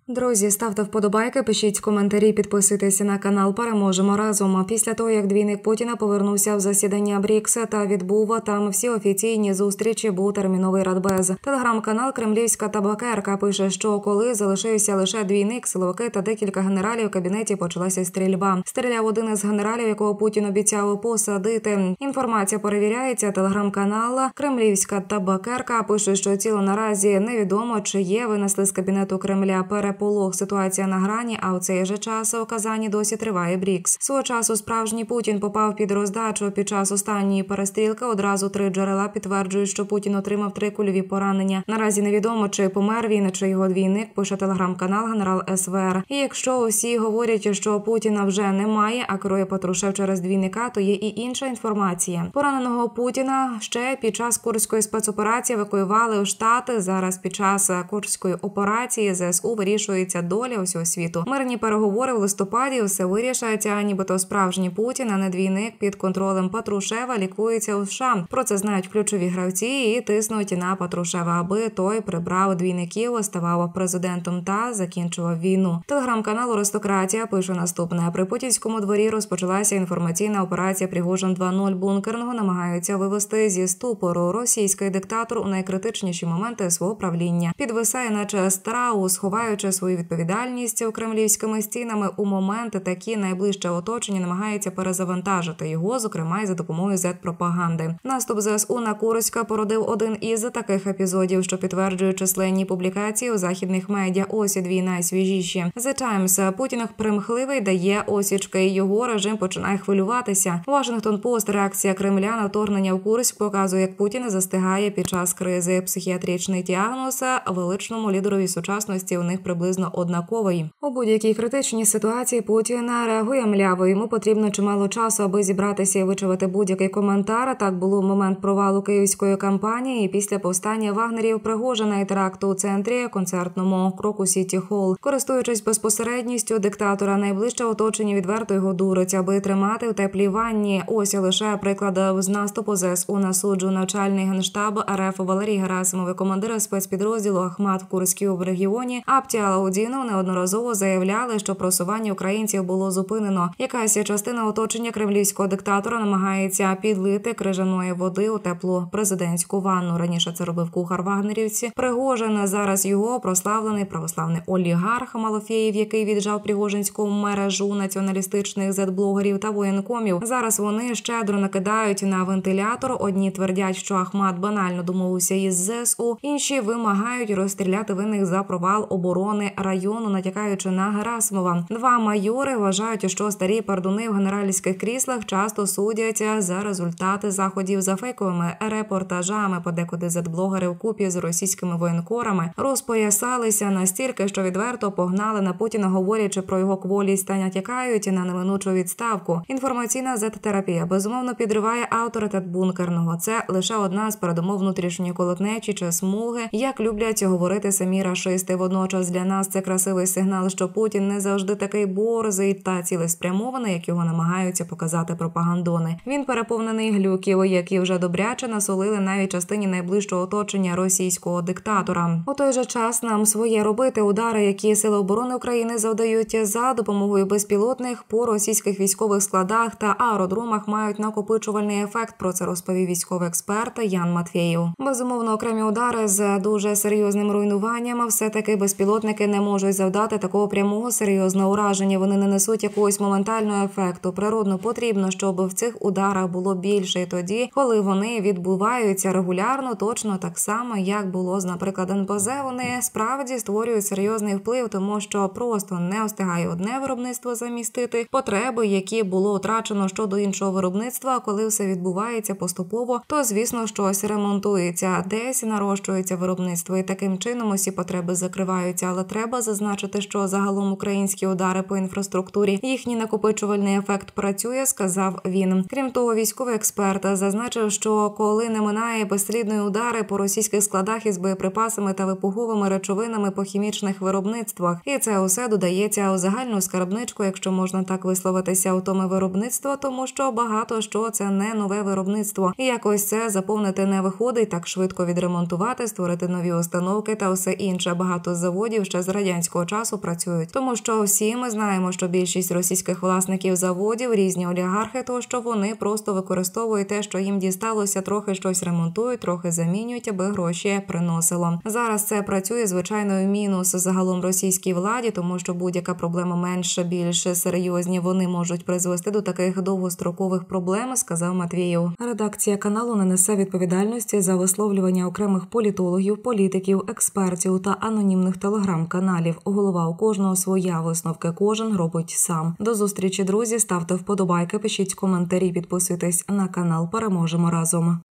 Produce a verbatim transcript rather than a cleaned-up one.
Друзі, ставте вподобайки, пишіть коментарі, підписуйтесь на канал. Переможемо разом. Після того, як двійник Путіна повернувся в засідання БРІКС та відбув там всі офіційні зустрічі, був терміновий радбез. Телеграм-канал «Кремлівська табакерка» пише, що коли залишився лише двійник, силовики та декілька генералів у кабінеті, почалася стрільба. Стріляв один із генералів, якого Путін обіцяв посадити. Інформація перевіряється. Телеграм-канал «Кремлівська табакерка» пише, що ціло наразі невідомо, чи є, винесли з кабінету Кремля переполох. Ситуація на грані, а у цей же час у Казані досі триває БРІКС. Свого часу справжній Путін попав під роздачу. Під час останньої перестрілки одразу три джерела підтверджують, що Путін отримав три кульові поранення. Наразі невідомо, чи помер він, чи його двійник, пише телеграм-канал «Генерал СВР». І якщо усі говорять, що Путіна вже немає, а керує Патрушев через двійника, то є і інша інформація. Пораненого Путіна ще під час Курської спецоперації евакуювали в Штати. Зараз під час Курської операції ЗСУ вирішується доля усього світу. Мирні переговори в листопаді, все вирішається, нібито справжній Путін, а не двійник під контролем Патрушева, лікується у США. Про це знають ключові гравці і тиснуть на Патрушева, аби той прибрав двійників, ставав президентом та закінчував війну. Телеграм-канал «Аристократія» пише наступне. При путінському дворі розпочалася інформаційна операція «Пригожин два нуль». Бункерного намагаються вивести зі ступору. Російський диктатор у найкритичніші моменти свого правління підвисає, наче страус, ховаючи свою відповідальність у кремлівськими стінами. У моменти такі найближче оточення намагається перезавантажити його, зокрема й за допомогою зет-пропаганди. Наступ ЗСУ на Курська породив один із таких епізодів, що підтверджують численні публікації у західних медіа. Ось і дві найсвіжіші. The Times. Путін примхливий, дає осічки, і його режим починає хвилюватися. Washington-Post. Реакція Кремля на вторгнення в Курськ показує, як Путін застигає під час кризи. Психіатричний діагноз величному лідерові сучасності у них приблизно однаковий. У будь-якій критичній ситуації Путін реагує мляво. Йому потрібно чимало часу, аби зібратися і вичавити будь-який коментар. Так було в момент провалу київської кампанії і після повстання вагнерів Пригожина і теракту у центрі концертному Кроку Сіті Холл. Користуючись безпосередністю диктатора, найближче оточення відверто його дурить, аби тримати в теплій ванні. Ось лише приклад з наступу ЗСУ на суджу. Навчальний генштаб РФ Валерій Герасимов і командира спецпідрозділу Ахмат в Курській регіоні Апті Алаудінов неодноразово заявляли, що просування українців було зупинено. Якась частина оточення кремлівського диктатора намагається підлити крижаної води у теплу президентську ванну. Раніше це робив кухар вагнерівці Пригожин. Зараз його прославлений православний олігарх Малофєєв, який віджав пригожинську мережу націоналістичних зет-блогерів та воєнкомів. Зараз вони щедро накидають на вентилятор. Одні твердять, що Ахмат банально домовився із ЗСУ, інші вимагають розстріляти винних за провал оборони району, натякаючи на Герасимова. Два майори вважають, що старі пердуни в генеральських кріслах часто судяться за результати заходів за фейковими репортажами. Подекуди зет-блогери вкупі з російськими воєнкорами розпоясалися настільки, що відверто погнали на Путіна, говорячи про його кволість та натякають на неминучу відставку. Інформаційна зет-терапія безумовно підриває авторитет бункерного. Це лише одна з передумов внутрішньої колотнечі чи смуги, як люблять говорити самі рашисти. Водночас для нас це красивий сигнал, що Путін не завжди такий борзий та цілеспрямований, як його намагаються показати пропагандони. Він переповнений глюків, які вже добряче насолили навіть частині найближчого оточення російського диктатора. У той же час нам своє робити. Удари, які Сили оборони України завдають за допомогою безпілотних по російських військових складах та аеродромах, мають накопичувальний ефект. Про це розповів військовий експерт Ян Матвєєв. Безумовно, окремі удари з дуже серйозним руйнуванням, все-таки безпілотники не можуть завдати такого прямого серйозного ураження. Вони не несуть якогось моментального ефекту. Природно потрібно, щоб в цих ударах було більше. І тоді, коли вони відбуваються регулярно, точно так само, як було з, наприклад, ен пе зет, вони справді створюють серйозний вплив, тому що просто не встигає одне виробництво замістити потреби, які було втрачено щодо іншого виробництва. А коли все відбувається поступово, то, звісно, щось ремонтується, десь нарощується виробництво, і таким чином усі потреби закриваються. Але треба зазначити, що загалом українські удари по інфраструктурі, їхній накопичувальний ефект працює, сказав він. Крім того, військовий експерт зазначив, що коли не минає безслідної удари по російських складах із боєприпасами та вибуховими речовинами по хімічних виробництвах, і це усе додається у загальну скарбничку, якщо можна так висловитися, у томи виробництва, тому що багато що це не нове виробництво. І якось це заповнити не виходить, так швидко відремонтувати, створити нові установки та все інше. Багато заводів ще ще з радянського часу працюють. Тому що всі ми знаємо, що більшість російських власників заводів, різні олігархи, то що вони просто використовують те, що їм дісталося, трохи щось ремонтують, трохи замінюють, аби гроші приносило. Зараз це працює, звичайно, в мінус загалом російській владі, тому що будь-яка проблема менше, більше серйозні, вони можуть призвести до таких довгострокових проблем, сказав Матвієв. Редакція каналу не несе відповідальності за висловлювання окремих політологів, політиків, експертів та анонімних телеграм-каналів. Голова у кожного своя, висновки кожен робить сам. До зустрічі, друзі, ставте вподобайки, пишіть коментарі, підписуйтесь на канал. Переможемо разом.